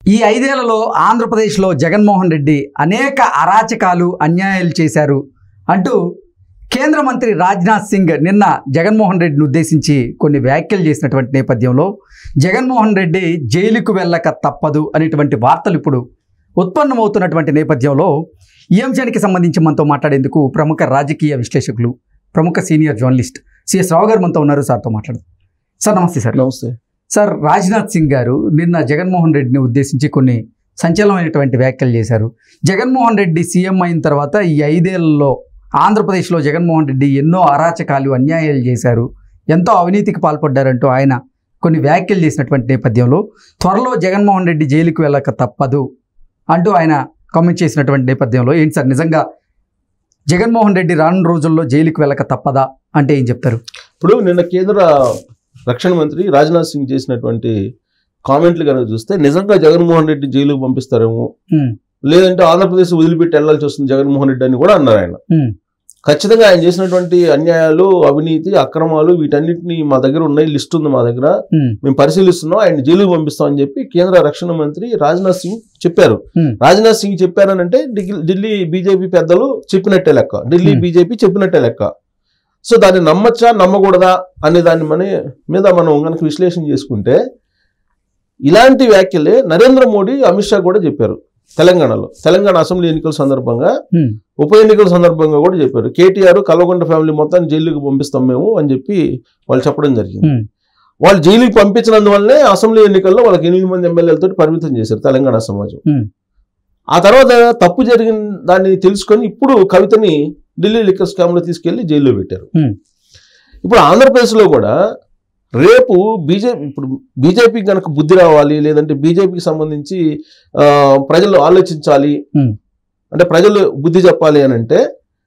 ఈ 5 ఏళ్లలో ఆంధ్రప్రదేశ్లో జగన్మోహన్ రెడ్డి అనేక అరాచకాలు అన్యాయాలు చేశారు అంటూ కేంద్ర మంత్రి రాజ్నాథ్ సింగ్ నిన్న జగన్మోహన్ రెడ్డిని ఉద్దేశించి కొన్ని వ్యాఖ్యలు చేసినటువంటి నేపథ్యంలో జగన్మోహన్ రెడ్డి జైలుకు వెళ్ళక తప్పదు అనేటువంటి వార్తలు ఇప్పుడు ఉత్పన్నమవుతున్నటువంటి నేపథ్యంలో ఈ అంశానికి సంబంధించి మనతో మాట్లాడేందుకు ప్రముఖ రాజకీయ విశ్లేషకులు, ప్రముఖ సీనియర్ జర్నలిస్ట్ సిఎస్ రావు గారు మనతో ఉన్నారు. సార్తో మాట్లాడదాం. సార్ నమస్తే. సార్ నమస్తే. సార్, రాజ్నాథ్ సింగ్ గారు నిన్న జగన్మోహన్ రెడ్డిని ఉద్దేశించి కొన్ని సంచలనమైనటువంటి వ్యాఖ్యలు చేశారు. జగన్మోహన్ రెడ్డి సీఎం అయిన తర్వాత ఈ 5 ఏళ్లలో ఆంధ్రప్రదేశ్లో జగన్మోహన్ రెడ్డి ఎన్నో అరాచకాలు అన్యాయాలు చేశారు, ఎంతో అవినీతికి పాల్పడ్డారంటూ ఆయన కొన్ని వ్యాఖ్యలు చేసినటువంటి నేపథ్యంలో త్వరలో జగన్మోహన్ రెడ్డి జైలుకు వెళ్ళక తప్పదు అంటూ ఆయన కామెంట్ చేసినటువంటి నేపథ్యంలో ఏంటి సార్, నిజంగా జగన్మోహన్ రెడ్డి రానున్న రోజుల్లో జైలుకు వెళ్ళక తప్పదా అంటే ఏం చెప్తారు? ఇప్పుడు నిన్న కేంద్ర రక్షణ మంత్రి రాజ్నాథ్ సింగ్ చేసినటువంటి కామెంట్లు కనుక చూస్తే నిజంగా జగన్మోహన్ రెడ్డి జైలుకు పంపిస్తారేమో, లేదంటే ఆంధ్రప్రదేశ్ వదిలిపెట్టి వెళ్లాల్సి వస్తుంది జగన్మోహన్ రెడ్డి అని కూడా అన్నారు ఆయన. ఖచ్చితంగా ఆయన చేసినటువంటి అన్యాయాలు, అవినీతి, అక్రమాలు వీటన్నిటిని మా దగ్గర ఉన్నాయి, లిస్ట్ ఉంది మా దగ్గర, మేము పరిశీలిస్తున్నాం, ఆయన జైలుకు పంపిస్తాం అని చెప్పి కేంద్ర రక్షణ మంత్రి రాజ్నాథ్ సింగ్ చెప్పారు. రాజ్నాథ్ సింగ్ చెప్పారనంటే ఢిల్లీ బీజేపీ పెద్దలు చెప్పినట్టే లెక్క, ఢిల్లీ బీజేపీ చెప్పినట్టే లెక్క. సో దాన్ని నమ్మచ్చా నమ్మకూడదా అనే దాని మీద మనం కనుక విశ్లేషణ చేసుకుంటే ఇలాంటి వ్యాఖ్యలే నరేంద్ర మోడీ, అమిత్ షా కూడా చెప్పారు. తెలంగాణ అసెంబ్లీ ఎన్నికల సందర్భంగా, ఉప ఎన్నికల సందర్భంగా కూడా చెప్పారు. కేటీఆర్, కల్వకుంట్ల ఫ్యామిలీ మొత్తాన్ని జైలుకి పంపిస్తాం మేము అని చెప్పి వాళ్ళు చెప్పడం జరిగింది. వాళ్ళు జైలుకి పంపించినందువల్లనే అసెంబ్లీ ఎన్నికల్లో వాళ్ళకి 8 మంది ఎమ్మెల్యేలతో పరిమితం చేశారు తెలంగాణ సమాజం. ఆ తర్వాత తప్పు జరిగిన దాన్ని తెలుసుకొని ఇప్పుడు కవితని ఢిల్లీ లిక్కర్ స్కామ్లో తీసుకెళ్లి జైల్లో పెట్టారు. ఇప్పుడు ఆంధ్రప్రదేశ్లో కూడా రేపు బీజేపీకి కనుక బుద్ధి రావాలి, లేదంటే బీజేపీకి సంబంధించి ప్రజలు ఆలోచించాలి అంటే, ప్రజలు బుద్ధి చెప్పాలి అని అంటే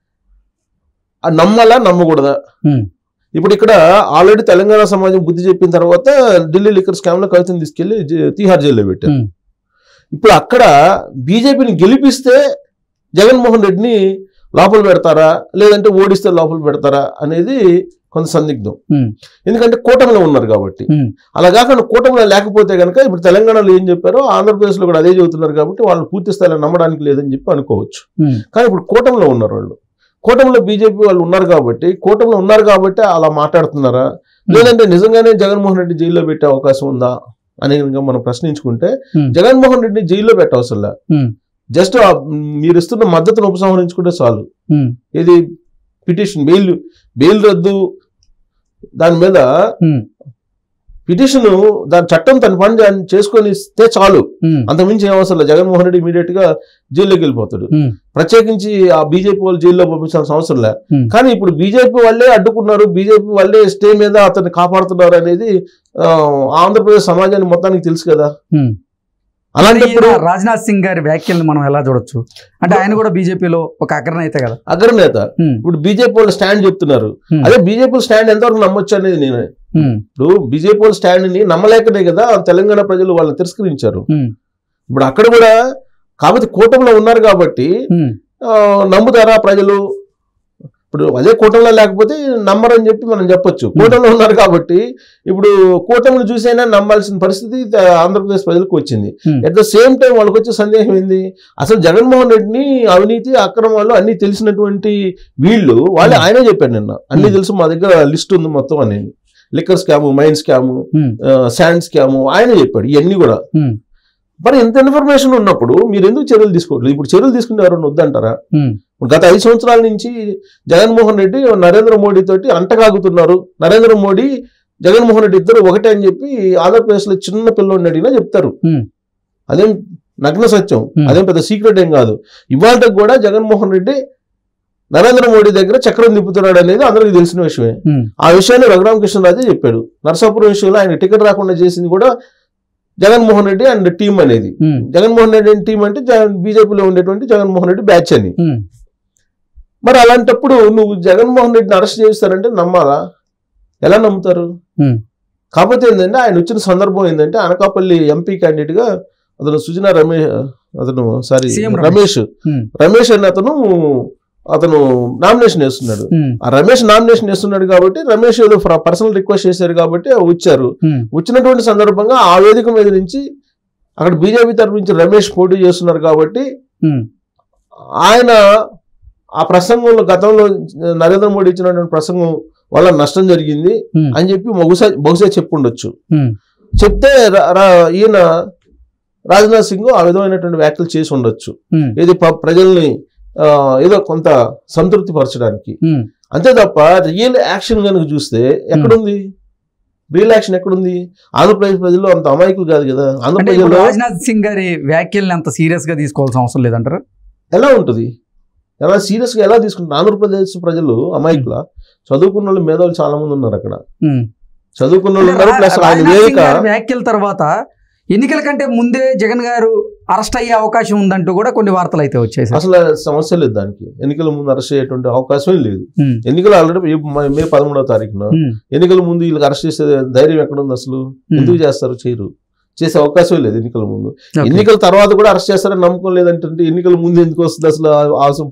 నమ్మాలా నమ్మకూడదా? ఇప్పుడు ఇక్కడ ఆల్రెడీ తెలంగాణ సమాజం బుద్ధి చెప్పిన తర్వాత ఢిల్లీ లిక్కర్ స్కామ్లో కవితను తీసుకెళ్లి తీహార్ జైల్లో పెట్టారు. ఇప్పుడు అక్కడ బీజేపీని గెలిపిస్తే జగన్మోహన్ రెడ్డిని లోపల పెడతారా, లేదంటే ఓడిస్తే లోపల పెడతారా అనేది కొంత సందిగ్ధం. ఎందుకంటే కూటమిలో ఉన్నారు కాబట్టి. అలా కాకుండా కూటమిలో లేకపోతే కనుక ఇప్పుడు తెలంగాణలో ఏం చెప్పారో ఆంధ్రప్రదేశ్లో కూడా అదే చెబుతున్నారు కాబట్టి వాళ్ళు పూర్తి స్థాయిలో నమ్మడానికి లేదని చెప్పి అనుకోవచ్చు. కానీ ఇప్పుడు కూటమిలో ఉన్నారు వాళ్ళు, కూటమిలో బీజేపీ వాళ్ళు ఉన్నారు కాబట్టి అలా మాట్లాడుతున్నారా, లేదంటే నిజంగానే జగన్మోహన్ రెడ్డి జైల్లో పెట్టే అవకాశం ఉందా అని మనం ప్రశ్నించుకుంటే జగన్మోహన్ రెడ్డిని జైల్లో పెట్టవసరం, జస్ట్ మీరు ఇస్తున్న మద్దతును ఉపసంహరించుకుంటే చాలు. ఇది పిటిషన్, బెయిల్ రద్దు, దాని మీద పిటిషన్, దాని చట్టం తన పని చేసుకొని ఇస్తే చాలు, అంతకుమించి ఏం అవసరం లేదు. జగన్మోహన్ రెడ్డి ఇమీడియట్ గా జైల్లోకి వెళ్ళిపోతాడు. ప్రత్యేకించి ఆ బీజేపీ వాళ్ళు జైల్లో పంపించాల్సిన అవసరం లే. కానీ ఇప్పుడు బీజేపీ వాళ్ళే అడ్డుకున్నారు, బీజేపీ వాళ్ళే స్టే మీద అతన్ని కాపాడుతున్నారు అనేది ఆంధ్రప్రదేశ్ సమాజానికి మొత్తానికి తెలుసు కదా. అలాంటప్పుడు రాజ్నాథ్ సింగ్ గారి వ్యాఖ్యలను మనం ఎలా చూడొచ్చు అంటే, ఆయన కూడా బీజేపీలో ఒక అగ్రనేత కదా. అగ్రనేత. ఇప్పుడు బీజేపీ వాళ్ళు స్టాండ్ చెప్తున్నారు, అదే బీజేపీ స్టాండ్ ఎంతవరకు నమ్మొచ్చు అనేది నేను ఇప్పుడు బీజేపీ వాళ్ళ స్టాండ్ ని నమ్మలేకనే కదా తెలంగాణ ప్రజలు వాళ్ళని తిరస్కరించారు. ఇప్పుడు అక్కడ కూడా కాబట్టి కూటమిలో ఉన్నారు కాబట్టి నమ్ముతారా ప్రజలు? ఇప్పుడు అదే కూటమిలో లేకపోతే నమ్మరని చెప్పి మనం చెప్పొచ్చు. కూటమిలో ఉన్నారు కాబట్టి ఇప్పుడు కూటమిని చూసైనా నమ్మాల్సిన పరిస్థితి ఆంధ్రప్రదేశ్ ప్రజలకు వచ్చింది. అట్ ద సేమ్ టైం వాళ్ళకి వచ్చే సందేహం ఏంది, అసలు జగన్మోహన్ రెడ్డిని అవినీతి, అక్రమాలు అన్ని తెలిసినటువంటి వాళ్ళే ఆయనే చెప్పారు నిన్న, అన్ని తెలుసు, మా దగ్గర లిస్ట్ ఉంది మొత్తం అనేది, liquor scam, mine scam, sand scam ఆయనే చెప్పాడు ఇవన్నీ కూడా. మరి ఇంత ఇన్ఫర్మేషన్ ఉన్నప్పుడు మీరు ఎందుకు చర్యలు తీసుకోవట్లేదు? ఇప్పుడు చర్యలు తీసుకుంటే ఎవరైనా వద్దంటారా? గత 5 సంవత్సరాల నుంచి జగన్మోహన్ రెడ్డి నరేంద్ర మోడీ తోటి అంటగాగుతున్నారు. నరేంద్ర మోడీ, జగన్మోహన్ రెడ్డి ఇద్దరు ఒకటే అని చెప్పి ఆంధ్రప్రదేశ్ లో చిన్న పిల్లోడిని అడిగినా చెప్తారు. అదేం నగ్న సత్యం, అదేం పెద్ద సీక్రెట్ ఏం కాదు. ఇవాళకి కూడా జగన్మోహన్ రెడ్డి నరేంద్ర మోడీ దగ్గర చక్రం తిప్పుతున్నాడు అనేది అందరికీ తెలిసిన విషయమే. ఆ విషయాన్ని రఘురామకృష్ణరాజే చెప్పాడు. నరసాపురం విషయంలో ఆయన టికెట్ రాకుండా చేసింది కూడా జగన్మోహన్ రెడ్డి అండ్ టీం అనేది. జగన్మోహన్ రెడ్డి టీం అంటే బీజేపీలో ఉండేటువంటి జగన్మోహన్ రెడ్డి బ్యాచ్ అని. మరి అలాంటప్పుడు నువ్వు జగన్మోహన్ రెడ్డిని అరెస్ట్ చేస్తారంటే నమ్మాలా? ఎలా నమ్ముతారు? కాకపోతే ఏంటంటే ఆయన వచ్చిన సందర్భం ఏంటంటే అనకాపల్లి ఎంపీ క్యాండిడేట్ గా అతను సుజనా రమేష్ అని అతను నామినేషన్ వేస్తున్నాడు. ఆ రమేష్ నామినేషన్ వేస్తున్నాడు కాబట్టి రమేష్ ఏదో పర్సనల్ రిక్వెస్ట్ చేశారు కాబట్టి వచ్చారు. వచ్చినటువంటి సందర్భంగా ఆ వేదిక మీద నుంచి అక్కడ బీజేపీ తరఫు నుంచి రమేష్ పోటీ చేస్తున్నారు కాబట్టి ఆయన ఆ ప్రసంగంలో గతంలో నరేంద్ర మోడీ ఇచ్చినటువంటి ప్రసంగం వల్ల నష్టం జరిగింది అని చెప్పి బహుశా చెప్పుండొచ్చు. చెప్తే ఈయన రాజ్నాథ్ సింగ్ ఆ విధమైనటువంటి వ్యాఖ్యలు చేసి ఉండొచ్చు, ఇది ప్రజల్ని ఏదో కొంత సంతృప్తి పరచడానికి. అంతే తప్ప రియల్ యాక్షన్ కనుక చూస్తే ఎక్కడుంది? రియల్ యాక్షన్ ఎక్కడుంది? ఆంధ్రప్రదేశ్ ప్రజల్లో అంత అమాయకులు కాదు కదా. ఆంధ్రప్రదేశ్ రాజ్నాథ్ సింగ్ గారి వ్యాఖ్యల్ని అంత సీరియస్ గా తీసుకోవాల్సిన అవసరం లేదంటారు. ఎలా ఉంటుంది? ఎలా సీరియస్ గా ఎలా తీసుకుంటారు? ఆంధ్రప్రదేశ్ ప్రజలు అమాయకుల? చదువుకున్న వాళ్ళు మేధావులు చాలా మంది ఉన్నారు అక్కడ, చదువుకున్న వాళ్ళు ఉన్నారు. ప్లస్ వ్యాఖ్యల తర్వాత ఎన్నికల కంటే ముందే జగన్ గారు అరెస్ట్ అయ్యే అవకాశం ఉందంటూ కూడా కొన్ని వార్తలు అయితే వచ్చాయి. అసలు సమస్య లేదు దానికి, ఎన్నికల ముందు అరెస్ట్ అయ్యేటువంటి అవకాశం లేదు. ఎన్నికలు ఆల్రెడీ మే 13వ తారీఖున ఎన్నికల ముందు వీళ్ళకి అరెస్ట్ చేసే ధైర్యం ఎక్కడ ఉంది? అసలు ఎందుకు చేస్తారు? చేసే అవకాశం లేదు ఎన్నికల ముందు. ఎన్నికల తర్వాత కూడా అరెస్ట్ చేస్తారని నమ్మకం లేదంటే ఎన్నికల ముందు ఎందుకు వస్తుంది? అసలు అవసరం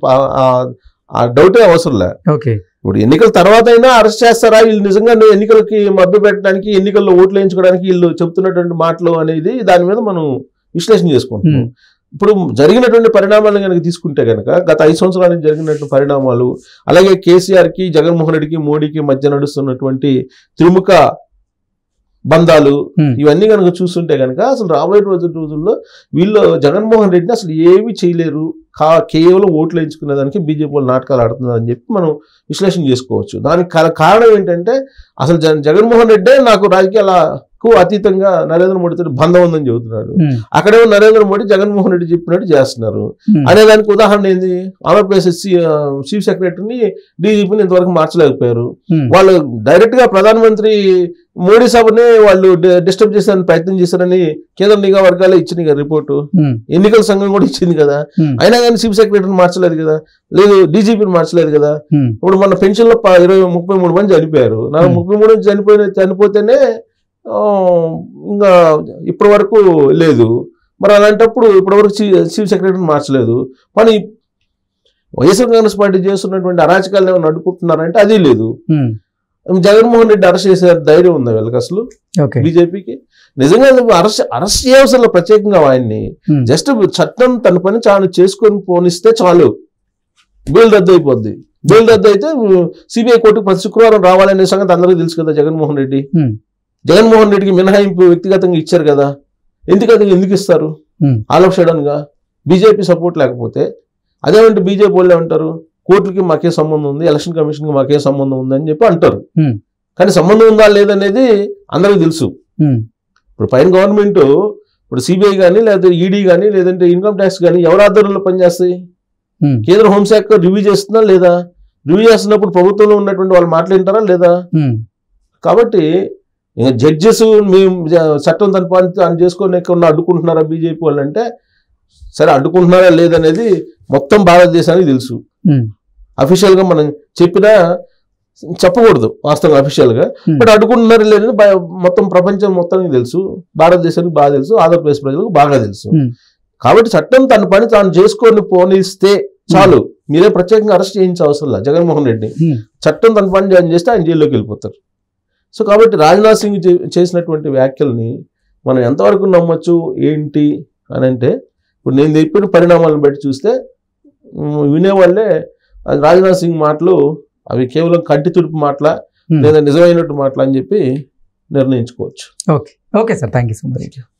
ఆ డౌటే అవసరం లే. ఇప్పుడు ఎన్నికల తర్వాత అయినా అరెస్ట్ చేస్తారా వీళ్ళు నిజంగా ఎన్నికలకి మభ్య పెట్టడానికి, ఎన్నికల్లో ఓట్లు వేయించుకోవడానికి వీళ్ళు చెప్తున్నటువంటి మాటలు అనేది దాని మీద మనం విశ్లేషణ చేసుకుంటున్నాం. ఇప్పుడు జరిగినటువంటి పరిణామాలను కనుక తీసుకుంటే కనుక గత 5 సంవత్సరాల నుంచి జరిగినటువంటి పరిణామాలు, అలాగే కేసీఆర్కి జగన్మోహన్ రెడ్డికి మోడీకి మధ్య నడుస్తున్నటువంటి త్రిముఖ బంధాలు, ఇవన్నీ కనుక చూస్తుంటే కనుక అసలు రాబోయే రోజుల్లో వీళ్ళు జగన్మోహన్ రెడ్డిని అసలు ఏమీ చేయలేరు, కేవలం ఓట్లు వేయించుకునే దానికి బీజేపీ వాళ్ళు నాటకాలు ఆడుతున్నారని చెప్పి మనం విశ్లేషణ చేసుకోవచ్చు. దానికి కారణం ఏంటంటే అసలు జగన్మోహన్ రెడ్డే నాకు రాజకీయాలకు అతీతంగా నరేంద్ర మోడీతో బంధం ఉందని చెబుతున్నాడు. అక్కడేమో నరేంద్ర మోడీ జగన్మోహన్ రెడ్డి చెప్పినట్టు చేస్తున్నారు. అనే దానికి ఉదాహరణ ఏంది? ఆంధ్రప్రదేశ్ చీఫ్ సెక్రటరీని డీజీపీని ఇంతవరకు మార్చలేకపోయారు. వాళ్ళు డైరెక్ట్ గా ప్రధానమంత్రి మోడీ సభని వాళ్ళు డిస్టర్బ్ చేసేందుకు ప్రయత్నం చేశారని కేంద్ర నిఘా వర్గాలే ఇచ్చింది కదా రిపోర్టు, ఎన్నికల సంఘం కూడా ఇచ్చింది కదా. అయినా కానీ చీఫ్ సెక్రటరీని మార్చలేదు కదా, లేదు డీజీపీని మార్చలేదు కదా. ఇప్పుడు మన పెన్షన్ లో 33 మంది చనిపోయారు. 33 చనిపోతేనే ఇంకా ఇప్పటి వరకు లేదు. మరి అలాంటప్పుడు ఇప్పటివరకు చీఫ్ సెక్రటరీని మార్చలేదు. మరి వైఎస్ఆర్ కాంగ్రెస్ పార్టీ చేస్తున్నటువంటి అరాచకాలు ఏమైనా అడ్డుకుంటున్నారంటే అది లేదు. జగన్మోహన్ రెడ్డి అరెస్ట్ చేసే ధైర్యం ఉందా వీళ్ళకి అసలు? బీజేపీకి నిజంగా అరెస్ట్ చేయవసరం ప్రత్యేకంగా ఆయన్ని, జస్ట్ చట్టం తన పని చాలు చేసుకొని పోనిస్తే చాలు, బెయిల్ రద్దు అయిపోద్ది. బెయిల్ రద్దు అయితే సిబిఐ కోర్టుకు ప్రతి శుక్రవారం రావాలనే సంగతి అందరికీ తెలుసు కదా. జగన్మోహన్ రెడ్డికి మినహాయింపు వ్యక్తిగతంగా ఇచ్చారు కదా. ఎందుకు ఇస్తారు? ఆల్ ఆఫ్ సడన్ గా బీజేపీ సపోర్ట్ లేకపోతే అదేమంటే బీజేపీ వాళ్ళు ఏమంటారు? కోర్టులకి మాకే సంబంధం ఉంది, ఎలక్షన్ కమిషన్కి మాకే సంబంధం ఉంది అని చెప్పి అంటారు. కానీ సంబంధం ఉందా లేదనేది అందరికీ తెలుసు. ఇప్పుడు పైన గవర్నమెంట్ ఇప్పుడు సిబిఐ కానీ లేదా ఈడీ కానీ లేదంటే ఇన్కమ్ ట్యాక్స్ కానీ ఎవరి ఆధ్వర్యంలో పనిచేస్తాయి? కేంద్ర హోంశాఖ రివ్యూ చేస్తుందా లేదా? రివ్యూ చేస్తున్నప్పుడు ప్రభుత్వంలో ఉన్నటువంటి వాళ్ళు మాట్లాడింటారా లేదా? కాబట్టి ఇంకా జడ్జెస్ మేము చట్టం తన పని చేసుకొని అడ్డుకుంటున్నారా బీజేపీ వాళ్ళు అంటే, సరే అడ్డుకుంటున్నారా లేదనేది మొత్తం భారతదేశానికి తెలుసు. అఫీషియల్ గా మనం చెప్పినా చెప్పకూడదు వాస్తవంగా అఫీషియల్ గా, బట్ అడ్డుకుంటున్నారు లేదని మొత్తం ప్రపంచం మొత్తానికి తెలుసు, భారతదేశానికి బాగా తెలుసు, ఆంధ్రప్రదేశ్ ప్రజలకు బాగా తెలుసు. కాబట్టి చట్టం తన పని తాను చేసుకొని పోనిస్తే చాలు, మీరే ప్రత్యేకంగా అరెస్ట్ చేయించే అవసరం లేదు. జగన్మోహన్ రెడ్డి చట్టం తన పని జాయిన్ చేస్తే ఆయన జైల్లోకి వెళ్ళిపోతారు. సో కాబట్టి రాజ్నాథ్ సింగ్ చేసినటువంటి వ్యాఖ్యల్ని మనం ఎంతవరకు నమ్మొచ్చు ఏంటి అని అంటే, ఇప్పుడు నేను చెప్పిన పరిణామాలను బట్టి చూస్తే వినేవాళ్ళే రాజ్నాథ్ సింగ్ మాటలు అవి కేవలం కంటి తుడుపు మాటల లేదా నిజమైనట్టు మాటల అని చెప్పి నిర్ణయించుకోవచ్చు. Okay sir, thank you so much.